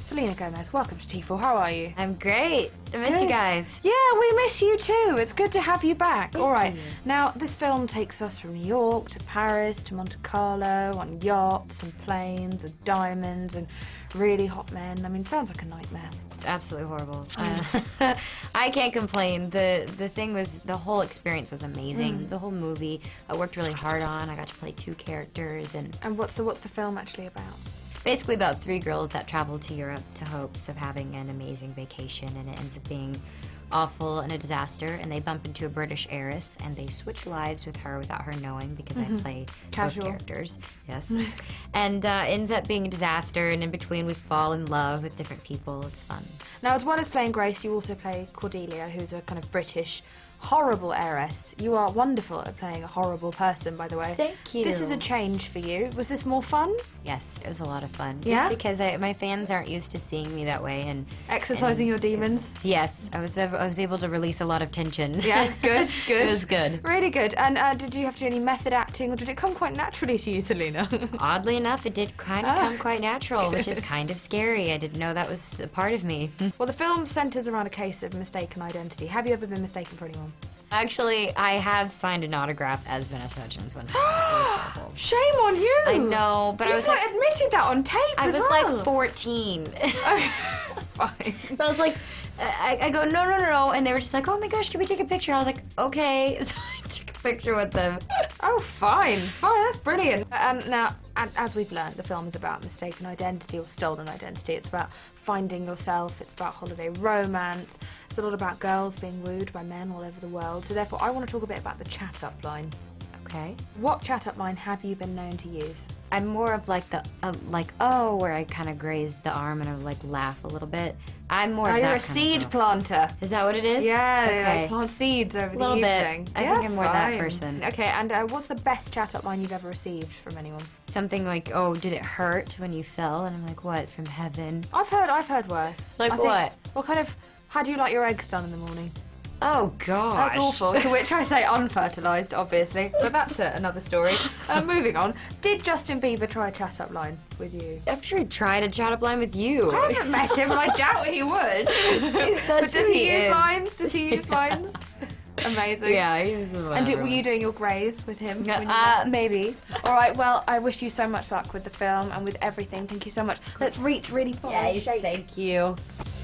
Selena Gomez, welcome to T4. How are you? I'm great. I miss you guys. Yeah, we miss you too. It's good to have you back. Thank All right. you. Now, this film takes us from New York to Paris to Monte Carlo on yachts and planes and diamonds and really hot men. I mean, sounds like a nightmare. It's absolutely horrible. I can't complain. The thing was, the whole experience was amazing. The whole movie, I worked really hard on. I got to play 2 characters, and what's the film actually about? basically about 3 girls that travel to Europe to hopes of having an amazing vacation, and it ends up being awful and a disaster, and they bump into a British heiress, and they switch lives with her without her knowing, because I play Casual. both characters. Yes. And ends up being a disaster, and in between we fall in love with different people. It's fun. Now, as well as playing Grace, you also play Cordelia, who's a kind of British, horrible heiress. You are wonderful at playing a horrible person, by the way. Thank you. This is a change for you. Was this more fun? Yes, it was a lot of fun. Yeah? Just because my fans aren't used to seeing me that way, and Exercising your demons? yes, I was able to release a lot of tension. Yeah, good, good. It was good. Really good. And did you have to do any method acting, or did it come quite naturally to you, Selena? Oddly enough, it did kind of come quite natural, which is kind of scary. I didn't know that was a part of me. Well, the film centres around a case of mistaken identity. Have you ever been mistaken for anyone? Actually, I have signed an autograph as Vanessa Hudgens one time. It was horrible. Shame on you! I know, but I was like like, admitted that on tape I as was well. like 14. Fine. But I was like, I go, no, and they were just like, oh my gosh, can we take a picture? And I was like, okay. So I took a picture with them. Oh, fine. Fine, that's brilliant. Now, as we've learned, the film is about mistaken identity or stolen identity. It's about finding yourself. It's about holiday romance. It's a lot about girls being wooed by men all over the world. So therefore, I want to talk a bit about the chat-up line. Okay. What chat-up line have you been known to use? I'm more of like the, oh, where I kind of graze the arm and I like laugh a little bit. I'm more of that You're a kind seed of girl. planter. Is that what it is? Yeah, they Okay. like plant seeds over the Little bit. evening. I Yeah, think I'm more that fine. person. Okay, and what's the best chat-up line you've ever received from anyone? Something like, oh, did it hurt when you fell? And I'm like, what, from heaven? I've heard worse. Like I think, what? What kind of, how do you like your eggs done in the morning? Oh, gosh. That's awful, to which I say unfertilised, obviously, but that's another story. Moving on, did Justin Bieber try a chat-up line with you? I'm sure he tried a chat-up line with you. I haven't met him, and I doubt he would. But does who he he use is. lines? Does he use lines? Amazing. Yeah, he's And were you doing your grays with him? when you maybe. All right, well, I wish you so much luck with the film and with everything. Thank you so much. Let's reach really far. Yes, thank you.